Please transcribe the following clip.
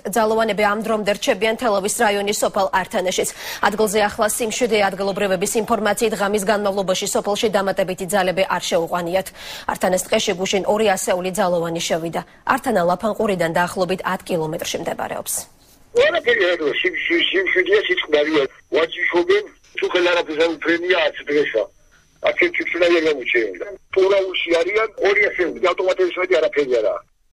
ძალოვანები ამ დრომდე რჩებიან თელავის რაიონის სოფელ ართანეშიც. ადგილზე ახლა სიმშვიდე ადგილობრივების ინფორმაციით ღამის განმავლობაში სოფელში დამატებითი ძალები არ შეუყვანიათ. ართანეს ტყეში გუშინ 200 ძალოვანი შევიდა. ართანა ლაფანყურიდან დაახლოებით 10 კილომეტრში მდებარეობს.